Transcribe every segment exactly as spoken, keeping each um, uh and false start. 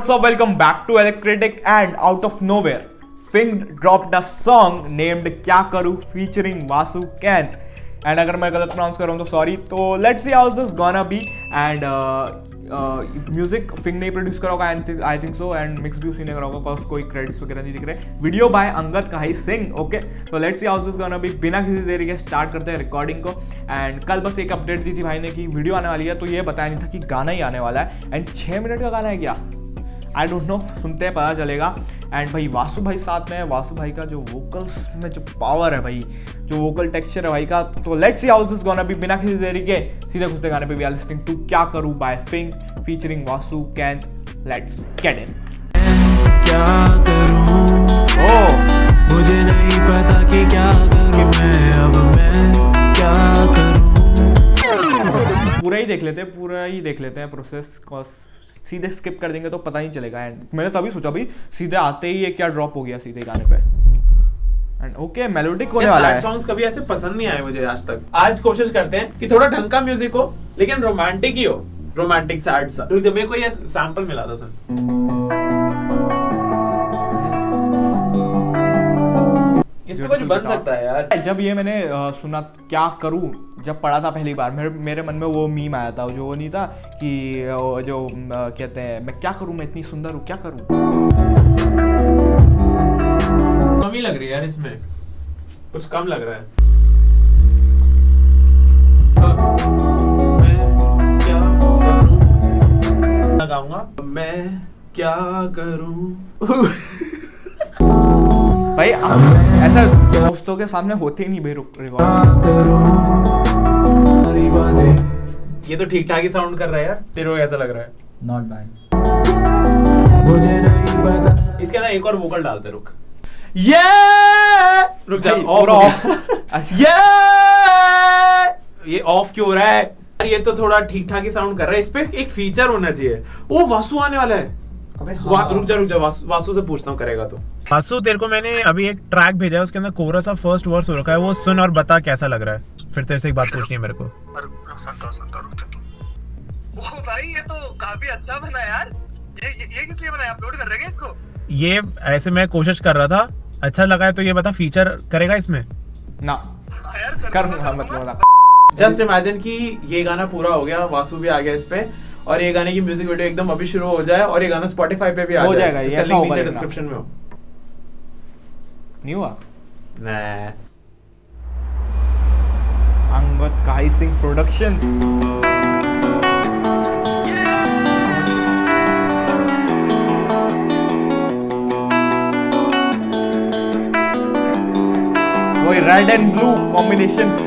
what's up? Welcome back to Electric, and out of nowhere, Fing dropped a song named Kya Karu featuring Vasu Kent. And अगर मैं गलत pronounce कर रहा हूँ तो sorry. तो let's see how this gonna be. And music uh, Fing ने produce करा होगा I think so, and mix भी उसी ने करा होगा, कॉज कोई क्रेडिट्स वगैरह नहीं दिख रहे. Video by Angad Kahai Singh. Okay, तो let's see how this gonna be. बिना किसी देरी के स्टार्ट करते हैं रिकॉर्डिंग को. एंड कल बस एक अपडेट दी थी भाई ने कि वीडियो आने वाली है, तो ये बताया नहीं था कि गाना ही आने वाला है. एंड छः मिनट का गाना है क्या, आई डोंट नो, सुनते हैं पता चलेगा. एंड भाई वासु भाई साथ में है. वासु भाई का जो वोकल्स में जो पावर है भाई, जो वोकल टेक्सचर है भाई का, तो let's see how this gonna be. बिना किसी देरी के सीधे घुसते गाने पे वी आर लिसनिंग टू क्या करूं by Fing featuring Vasu Kainth. Let's get in. क्या करूं, ओह मुझे नहीं पता कि क्या करूं मैं, अब मैं क्या करूं. पूरा ही देख लेते हैं, पूरा ही देख लेते हैं प्रोसेस, कॉज सीधे स्किप कर देंगे तो पता नहीं चलेगा. एंड मैंने तभी सोचा भाई सीधे आते ही ये क्या ड्रॉप हो गया सीधे गाने पे. एंड ओके, मेलोडिक होने वाला है. सॉन्ग्स कभी ऐसे पसंद नहीं आए मुझे आज तक. आज कोशिश करते हैं कि थोड़ा ढंग का म्यूजिक हो लेकिन रोमांटिक ही हो, रोमांटिक सैड सा. तो मेरे को ये सैंपल मिला था, सुन. इसमें कुछ बन सकता है यार. जब ये मैंने uh, सुना क्या करूं, जब पढ़ा था पहली बार, मेरे मेरे मन में वो मीम आया था, जो वो नहीं था कि जो uh, कहते हैं मैं क्या करूं, मैं इतनी सुंदर हूं, क्या करूं. कमी लग रही है यार, इसमें कुछ कम लग रहा है. मैं क्या करूं, लगाऊंगा मैं क्या करूं. भाई ऐसा दोस्तों के सामने होते ही नहीं भाई रिकॉर्ड. ये तो ठीक ठाक ही साउंड कर रहा है यार. तेरे को ऐसा लग रहा है? Not bad. मुझे नहीं पता. इसके अंदर एक और वोकल डालते. रुक, ये रुक जा. ऑफ. अच्छा, ये ये ऑफ क्यों हो रहा है? ये तो थोड़ा ठीक ठाक ही साउंड कर रहा है. इस पे एक फीचर होना चाहिए. ओ वासु आने वाला है. अबे हाँ. रुक जा रुक जा, वासु, वासु से पूछता हूँ करेगा तो. वासु, तेरे को मैंने अभी एक ट्रैक भेजा है, उसके अंदर कोरस और फर्स्ट वर्स हो रखा है, वो सुन और बता कैसा लग रहा है. फिर तेरे से एक बात पूछनी है मेरे को. सुनता सुनता रुक जा. ओ भाई, ये तो काफी अच्छा बना यार. ये ये, ये किस लिए बनाया, अपलोड कर रहे हैं इसको? ये ऐसे मैं कोशिश कर रहा था. अच्छा लगा है तो ये बता, फीचर करेगा इसमें? ना यार करूंगा, मतलब जस्ट इमेजिन कि ये गाना पूरा हो गया, वासु भी आ गया इस पे, और ये गाने की म्यूजिक वीडियो एकदम अभी शुरू हो जाए, और ये गाना स्पॉटिफाई पे भी आ हो जाए, जाएगा. जिसका लिंक नीचे डिस्क्रिप्शन में हो. नहीं हुआ. nah. अंगद कहाई सिंह प्रोडक्शंस. वही रेड एंड ब्लू कॉम्बिनेशन.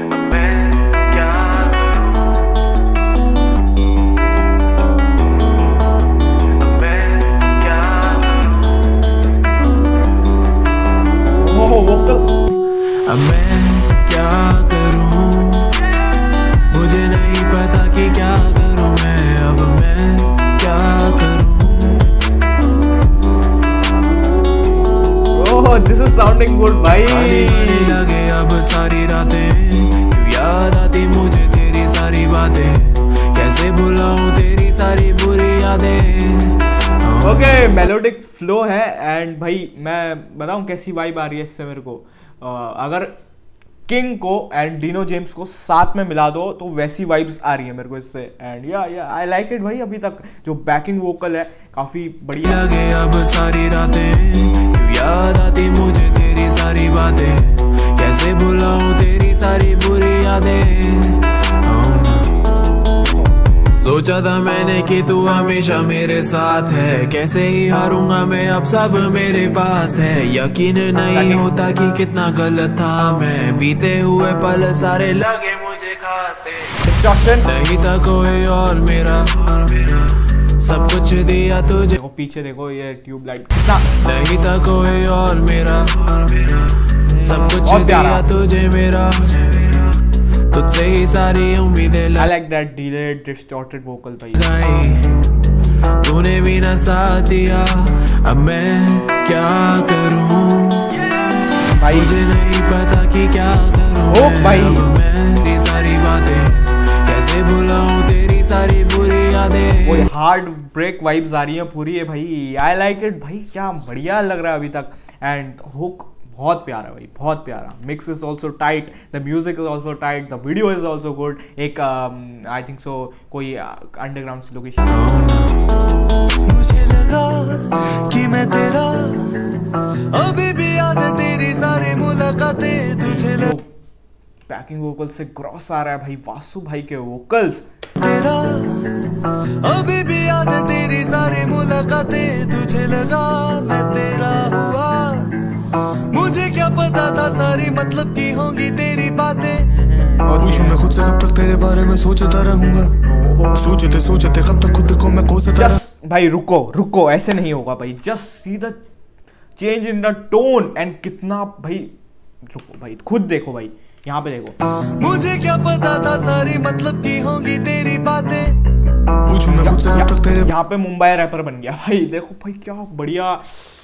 अब मैं क्या करूं, मुझे नहीं पता कि क्या करूं मैं, अब मैं क्या करूं. Oh, this is sounding good भाई. आने लगे अब सारी रातें, क्यों याद आती मुझे तेरी सारी बातें, कैसे भुलाऊं तेरी सारी बुरी यादें. ओके, मेलोडिक फ्लो है. एंड भाई मैं बताऊं कैसी वाइब आ रही है इससे मेरे को. Uh, अगर किंग को एंड डीनो जेम्स को साथ में मिला दो तो वैसी वाइब्स आ रही है मेरे को इससे. एंड या या आई लाइक इट भाई. अभी तक जो बैकिंग वोकल है काफी बढ़िया लगे अब सारी रातें, क्यों याद आती मुझे तेरी सारी बातें, कैसे भुलाऊं तेरी सारी बुरी यादें. सोचा था मैंने कि तू हमेशा मेरे साथ है, कैसे ही हारूंगा मैं, अब सब मेरे पास है. यकीन नहीं होता कि कितना गलत था मैं, बीते हुए पल सारे लगे मुझे खास थे. नहीं था कोई और मेरा, सब कुछ दिया तुझे. देखो पीछे देखो ये ट्यूबलाइट. नहीं था कोई और मेरा, सब कुछ दिया तुझे मेरा, तुझसे ही सारी उम्मीदें. I like that delayed distorted vocal भाई. तूने भी ना साथ दिया, अब मैं क्या करूं भाई. मुझे नहीं पता कि क्या करूं. ओ भाई, अब मैं तेरी सारी बातें कैसे भुलाऊं, तेरी सारी बुरी दे। वो हार्ड ब्रेक वाइब्स आ रही हैं पूरी है भाई। आई लाइक इट भाई, क्या बढ़िया लग रहा है अभी तक। एंड हुक बहुत प्यारा भाई, बहुत प्यारा। Mix is also tight, the music is also tight, the video is also good. एक आई थिंक सो कोई अंडरग्राउंड uh, लोकेशन। मुझे लगा कि मैं तेरा, अभी भी याद है तेरी सारी मुलाकातें तुझे लगा। बैकिंग वोकल से क्रॉस आ रहा है भाई वासु भाई के वोकल्स। तेरा अभी भी याद है तेरी सारी मुलाकातें तुझे लगा मैं तेरा हुआ। मुझे क्या पता था सारी मतलब की होंगी तेरी बातें। पूछूं मैं खुद से कब तक तेरे बारे में सोचता रहूंगा। सोचते सोचते कब तक खुद को मैं कोसता रह। भाई रुको रुको, ऐसे नहीं होगा भाई। Just see the change in the tone and कितना भाई। रुको भाई, खुद देखो भाई, यहाँ पे देखो। मुझे क्या पता था सारी मतलब की होंगी तेरी बातें। पूछूं मैं खुद से कब तक तेरे। यहाँ पे मुंबई रैपर बन गया भाई। देखो भाई क्या बढ़िया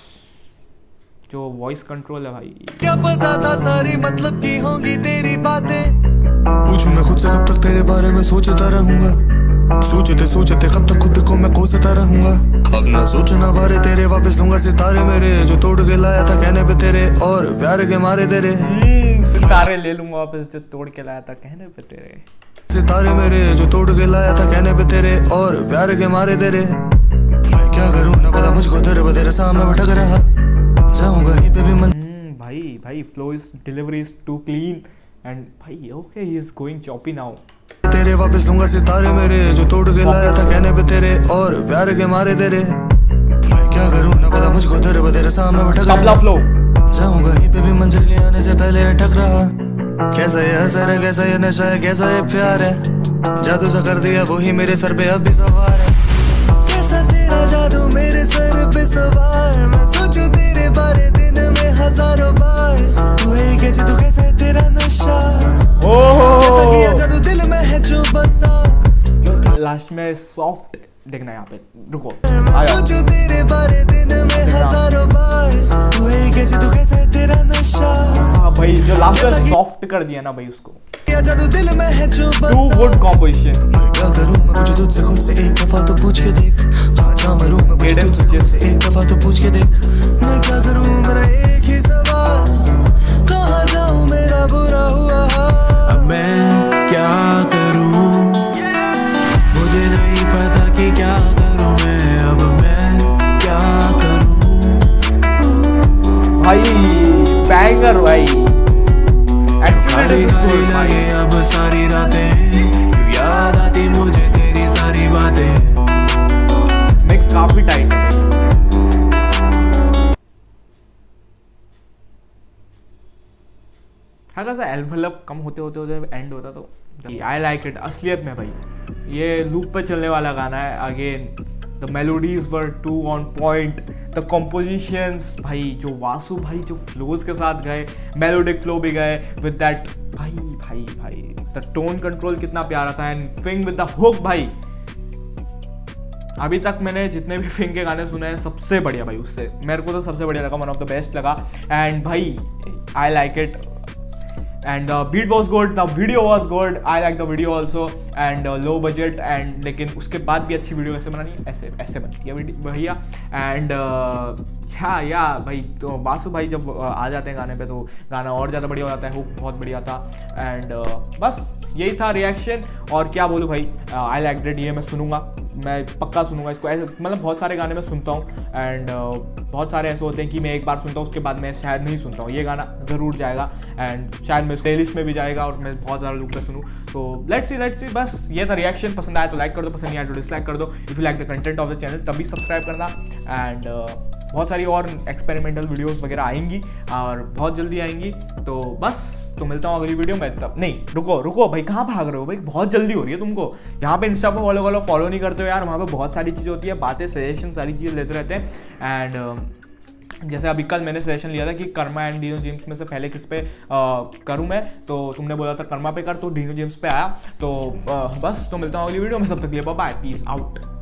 जो वॉइस कंट्रोल है भाई। क्या पता था सारी मतलब की होंगी तेरी बातें। पूछूं मैं खुद से कब तक तेरे बारे में सोचता रहूंगा। सोचते सोचते कब तक खुद को मैं कोसता रहूंगा। अब ना सोचना बारे तेरे, वापस लूंगा सितारे मेरे जो तोड़ के लाया था कहने पे तेरे, और प्यार के मारे तेरे। सितारे ले लूंगा वापस जो तोड़ के लाया था कहने पे तेरे। सितारे मेरे जो तोड़ के लाया था कहने पे तेरे, और प्यार के मारे तेरे। मैं क्या करूं ना पता मुझको, तेरे बतेरे सामने भटक रहा जाऊंगा कहीं पे भी मन। भाई भाई flow is delivery is too clean and भाई okay he is going choppy now. तेरे वापस लूंगा सितारे मेरे जो तोड़ के लाया था कहने पे तेरे, और प्यार के मारे तेरे। मैं क्या करूं ना पता मुझको, तेरे बतेरे सामने भटक रहा फ्लो जाऊंगा कहीं पे भी मंजिल के आने से पहले अटक रहा। कैसा ये असर है, कैसा ये नशा है, कैसा ये प्यार है। जादू सा कर दिया वही मेरे सर पे अब भी सवार है। कैसा तेरा जादू मेरे सर पे सवार। मैं सोचूं तेरे बारे दिन में हजारों बार। तू है कैसे, तू कैसा है तेरा नशा। कैसा किया जादू दिल में है जो बसा। लास्ट में सॉफ्ट देखना यहाँ पे, रुको। सोचूं तेरे बारे दिन में हजारों बार। तू है कैसे, तू कैसा है तेरा नशा। हाँ भाई जो लास्ट में सॉफ्ट कर दिया ना भाई उसको। जादू दिल में है जो बसा। Too good composition. मैं क्या करूं मैं मुझे तुझसे खुद से एक दफा तो पूछ के देख। कहाँ जा मरूं मैं मुझे तुझसे खुद से एक दफा तो पूछ के देख। मैं क्या करूं मेरा एक ही सवाल, कहाँ जाऊं मेरा बुरा हुआ हाल। अब मैं क्या करूं, मुझे नहीं पता कि क्या करूं मैं। अब मैं क्या करूं भाई बैंगर भाई। गाड़ी गाड़ी लगे अब सारी रातें, क्यों याद आती मुझे तेरी सारी बातें। मिक्स काफी टाइट है भाई। हल्का सा एनवेलप कम होते होते होते एंड होता तो आई लाइक इट। असलियत में भाई ये लूप पे चलने वाला गाना है। Again the melodies were too on point, the compositions भाई जो वासु भाई जो फ्लोज के साथ गए, मेलोडिक फ्लो भी गए विद दैट भाई भाई भाई द टोन कंट्रोल कितना प्यारा था। And Fing with the hook भाई, अभी तक मैंने जितने भी फिंग के गाने सुने हैं सबसे बढ़िया भाई। उससे मेरे को तो सबसे बढ़िया लगा, वन ऑफ द बेस्ट लगा। एंड भाई I like it and the beat was good, the video was good, I like the video also and uh, low budget and लेकिन उसके बाद भी अच्छी वीडियो कैसे बनानी है, ऐसे ऐसे बनती है भैया। एंड या या भाई तो वासु भाई जब uh, आ जाते हैं गाने पे तो गाना और ज़्यादा बढ़िया हो जाता है। हुक बहुत बढ़िया था एंड uh, बस यही था रिएक्शन। और क्या बोलूँ भाई, आई लाइक इट। ये मैं सुनूंगा, मैं पक्का सुनूंगा इसको। ऐसे मतलब बहुत सारे गाने मैं सुनता हूँ एंड uh, बहुत सारे ऐसे होते हैं कि मैं एक बार सुनता हूँ उसके बाद मैं शायद नहीं सुनता हूँ। ये गाना ज़रूर जाएगा एंड शायद मैं प्लेलिस्ट में भी जाएगा और मैं बहुत ज़्यादा लोग का सुनूँ। तो लेट्स सी लेट्स सी बस ये था रिएक्शन। पसंद आया तो लाइक कर दो, पसंद नहीं आया तो डिसलाइक कर दो। If you like the content of the channel तभी सब्सक्राइब करना। एंड uh, बहुत सारी और एक्सपेरिमेंटल वीडियोस वगैरह आएंगी और बहुत जल्दी आएंगी। तो बस तो मिलता हूँ अगली वीडियो में। तब नहीं रुको रुको भाई, कहाँ भाग रहे हो भाई, बहुत जल्दी हो रही है तुमको। यहाँ पे इंस्टा पे फॉलो करो, फॉलो नहीं करते हो यार। वहाँ पे बहुत सारी चीज़ें होती है, बातें सजेशन सारी चीज़ें लेते रहते हैं। एंड जैसे अभी कल मैंने सजेशन लिया था कि कर्मा एंड डीनो जेम्स में से पहले किस पे करूँ मैं, तो तुमने बोला था कर्मा पे कर, तो डीनो जेम्स पे आया। तो आ, बस तो मिलता हूँ अगली वीडियो में। सब तक के लिए बाय, पीस आउट।